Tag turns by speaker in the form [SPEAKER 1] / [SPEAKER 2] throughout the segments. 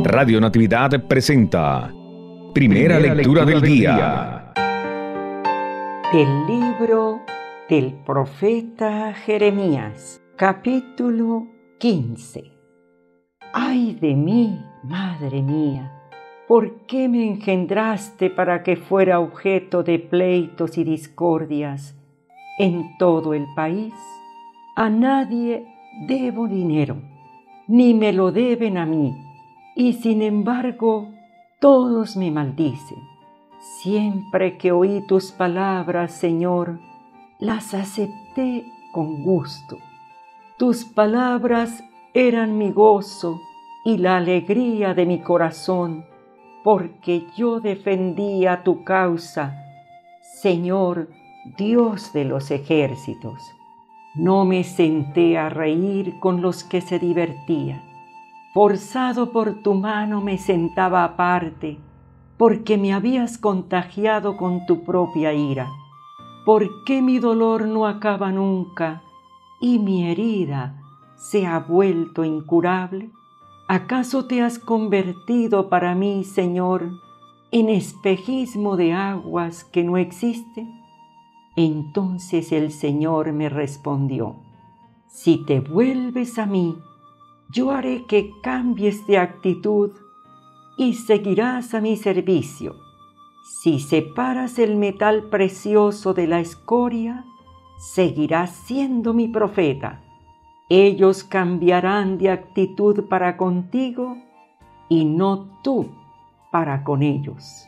[SPEAKER 1] Radio Natividad presenta Primera Lectura del Día.
[SPEAKER 2] Del libro del profeta Jeremías, capítulo 15. ¡Ay de mí, madre mía! ¿Por qué me engendraste para que fuera objeto de pleitos y discordias en todo el país? A nadie debo dinero, ni me lo deben a mí, y sin embargo todos me maldicen. Siempre que oí tus palabras, Señor, las acepté con gusto. Tus palabras eran mi gozo y la alegría de mi corazón, porque yo defendía tu causa, Señor, Dios de los ejércitos. No me senté a reír con los que se divertían. Forzado por tu mano me sentaba aparte, porque me habías contagiado con tu propia ira. ¿Por qué mi dolor no acaba nunca y mi herida se ha vuelto incurable? ¿Acaso te has convertido para mí, Señor, en espejismo de aguas que no existen? Entonces el Señor me respondió: si te vuelves a mí, yo haré que cambies de actitud y seguirás a mi servicio. Si separas el metal precioso de la escoria, seguirás siendo mi profeta. Ellos cambiarán de actitud para contigo y no tú para con ellos.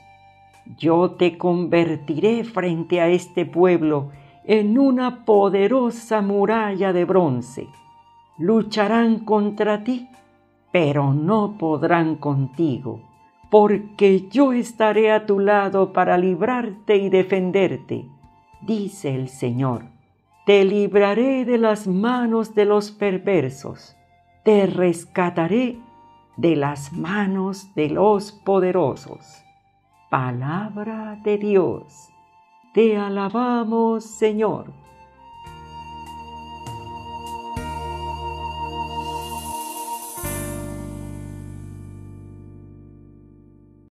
[SPEAKER 2] Yo te convertiré frente a este pueblo en una poderosa muralla de bronce. Lucharán contra ti, pero no podrán contigo, porque yo estaré a tu lado para librarte y defenderte, dice el Señor. Te libraré de las manos de los perversos, te rescataré de las manos de los poderosos. Palabra de Dios. Te alabamos, Señor.